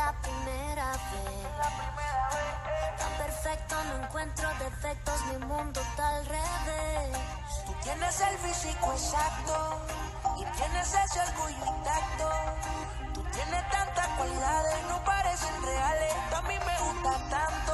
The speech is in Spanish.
la primera vez. Tan perfecto, no encuentro defectos, mi mundo está al revés. Tú tienes el físico exacto y tienes ese orgullo intacto. Tú tienes tantas cualidades, no parecen reales. Tú a mí me gustas tanto